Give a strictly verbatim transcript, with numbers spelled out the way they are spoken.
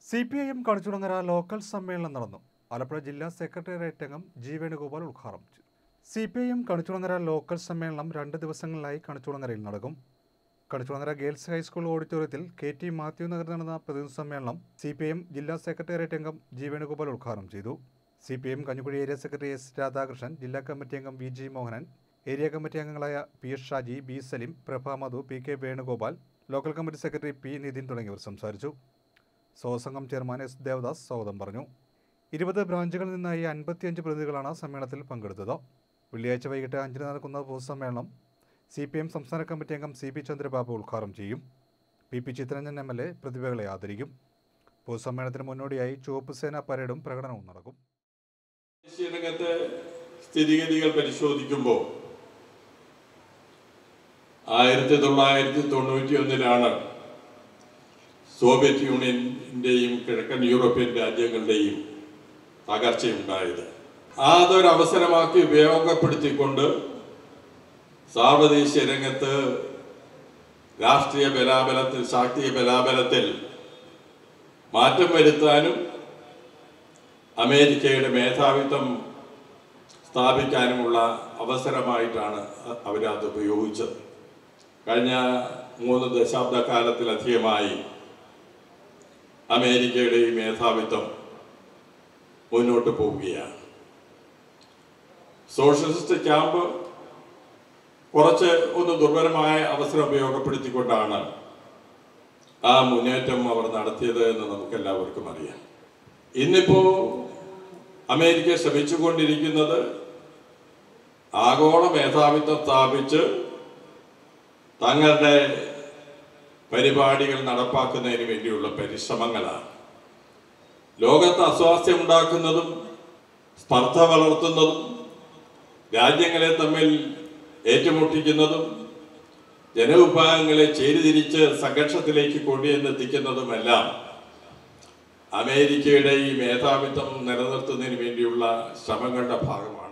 C P I M Kanichukulangara local സമ്മേളനം നടന്നു. ആലപ്പുഴ ജില്ലാ സെക്രട്ടേറിയറ്റ് അംഗം ജി വേണുഗോപാൽ ഉദ്ഘാടനം ചെയ്തു. C P I M Kanichukulangara local സമ്മേളനം രണ്ട് ദിവസങ്ങളിലായി കണിച്ചുളങ്ങരയിൽ നടക്കും. കണിച്ചുളങ്ങര ഗേൾസ് ഹൈസ്കൂൾ ഓഡിറ്റോറിയത്തിൽ കെ ടി മാത്യു നഗറിൽ നടന്ന പ്രതിനിധി സമ്മേളനം സി പി ഐ എം ജില്ലാ സെക്രട്ടേറിയറ്റ് അംഗം ജി വേണുഗോപാൽ ഉദ്ഘാടനം ചെയ്തു. C P I M Kanjikuzhi area secretary S Radhakrishnan, ജില്ലാ കമ്മിറ്റി അംഗം V G Mohanan, area committee അംഗങ്ങളായ P S Shaji, B Salim, Prabha Madhu, P K Venugopal, local committee secretary P Nitin തുടങ്ങിയവർ സംസാരിച്ചു. സോസംഘം ചെയർമാൻ എസ് ദേവദാസ് സ്വാഗതം പറഞ്ഞു. ഇരുപത് ബ്രാഞ്ചുകളിൽ നിന്നായി അൻപത്തിയഞ്ച് പ്രതിനിധികളാണ് സമ്മേളനത്തിൽ പങ്കെടുത്തത്. വെള്ളിയാഴ്ച വൈകിട്ട് അഞ്ചിന് നടക്കുന്ന പൊതുസമ്മേളനം സി പി എം സംസ്ഥാന കമ്മിറ്റി അംഗം സി പി ചന്ദ്രബാബു ഉദ്ഘാടനം ചെയ്യും. P P Chitharanjan M L A പ്രതിഭകളെ ആദരിക്കും. പൊതുസമ്മേളനത്തിന് മുന്നോടിയായി ചുവപ്പ് സേന പരേഡും പ്രകടനവും നടക്കും. ദേശീയ രംഗത്തെ സ്ഥിതിഗതികൾ പരിശോധിക്കുമ്പോൾ ആയിരത്തി തൊള്ളായിരത്തി തൊണ്ണൂറ്റി ഒന്നിലാണ് സോവിയറ്റ് യൂണിയന്റെയും കിഴക്കൻ യൂറോപ്യൻ രാജ്യങ്ങളുടെയും തകർച്ചയുണ്ടായത്. അതൊരവസരമാക്കി ഉപയോഗപ്പെടുത്തിക്കൊണ്ട് സാർവദേശീയ രംഗത്ത് രാഷ്ട്രീയ ബലാബലത്തിൽ ശാക്തിക ബലാബലത്തിൽ മാറ്റം വരുത്താനും അമേരിക്കയുടെ മേധാവിത്വം സ്ഥാപിക്കാനുമുള്ള അവസരമായിട്ടാണ് അവരത് ഉപയോഗിച്ചത്. കഴിഞ്ഞ മൂന്ന് ദശാബ്ദ കാലത്തിലധികമായി അമേരിക്കയുടെ ഈ മേധാവിത്വം മുന്നോട്ട് പോവുകയാണ്. സോഷ്യലിസ്റ്റ് ക്യാമ്പ് കുറച്ച് ഒന്ന് ദുർബലമായ അവസരം ഉപയോഗപ്പെടുത്തിക്കൊണ്ടാണ് ആ മുന്നേറ്റം അവർ നടത്തിയത് എന്ന് നമുക്കെല്ലാവർക്കും അറിയാം. ഇന്നിപ്പോ അമേരിക്ക ശ്രമിച്ചുകൊണ്ടിരിക്കുന്നത് ആഗോള മേധാവിത്വം സ്ഥാപിച്ച് തങ്ങളുടെ പരിപാടികൾ നടപ്പാക്കുന്നതിന് വേണ്ടിയുള്ള പരിശ്രമങ്ങളാണ്. ലോകത്ത് അസ്വാസ്ഥ്യം ഉണ്ടാക്കുന്നതും സ്പർദ്ധ വളർത്തുന്നതും രാജ്യങ്ങളെ തമ്മിൽ ഏറ്റുമുട്ടിക്കുന്നതും ജനവിഭാഗങ്ങളെ ചേരിതിരിച്ച് സംഘർഷത്തിലേക്ക് കൊണ്ടുവന്നെത്തിക്കുന്നതുമെല്ലാം അമേരിക്കയുടെ ഈ മേധാവിത്വം നിലനിർത്തുന്നതിന് വേണ്ടിയുള്ള ശ്രമങ്ങളുടെ ഭാഗമാണ്.